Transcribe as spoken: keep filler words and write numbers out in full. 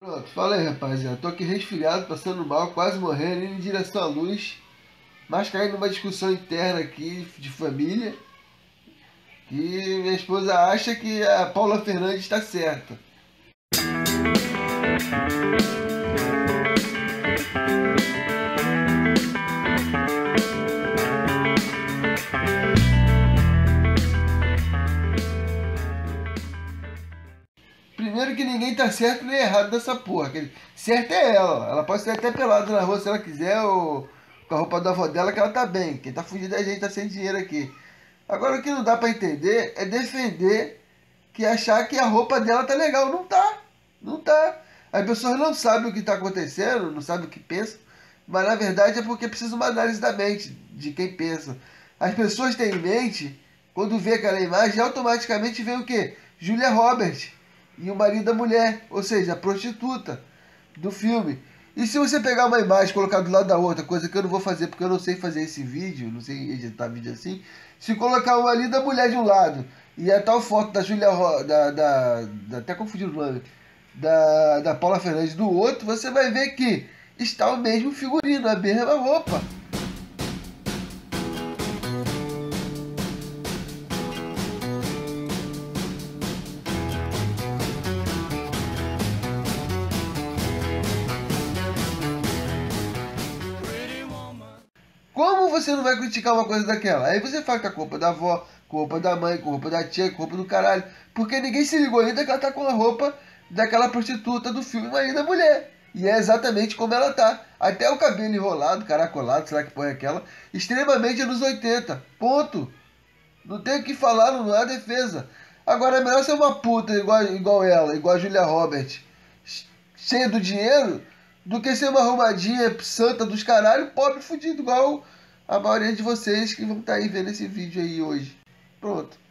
Pronto, fala aí, rapaziada. Tô aqui resfriado, passando mal, quase morrendo, indo em direção à luz, mas caindo numa discussão interna aqui de família, que minha esposa acha que a Paula Fernandes está certa. Primeiro que ninguém tá certo nem errado nessa porra. que Certo é ela. Ela pode ser até pelada na rua se ela quiser, ou com a roupa da avó dela, que ela tá bem. Quem tá fugindo da gente tá sem dinheiro aqui. Agora o que não dá pra entender é defender que achar que a roupa dela tá legal. Não tá. Não tá. As pessoas não sabem o que tá acontecendo, não sabem o que pensam, mas na verdade é porque precisa uma análise da mente, de quem pensa. As pessoas têm em mente, quando vê aquela imagem, automaticamente vê o quê? Julia Roberts e o marido da mulher, ou seja, a prostituta do filme. E se você pegar uma imagem e colocar do lado da outra, coisa que eu não vou fazer porque eu não sei fazer esse vídeo, não sei editar vídeo assim, se colocar uma ali da mulher de um lado e a tal foto da Julia Ro da, da, da até confundi o nome, da, da Paula Fernandes do outro, você vai ver que está o mesmo figurino, a mesma roupa. Como você não vai criticar uma coisa daquela? Aí você fala que a culpa da avó, culpa da mãe, culpa da tia, culpa do caralho. Porque ninguém se ligou ainda que ela tá com a roupa daquela prostituta do filme Marido da Mulher. E é exatamente como ela tá. Até o cabelo enrolado, caracolado, sei lá que porra é aquela. Extremamente anos oitenta. Ponto. Não tem o que falar, não há defesa. Agora é melhor ser uma puta igual, igual ela, igual a Julia Roberts, cheia do dinheiro, do que ser uma arrumadinha santa dos caralho, pobre fudido, igual a maioria de vocês que vão estar aí vendo esse vídeo aí hoje. Pronto.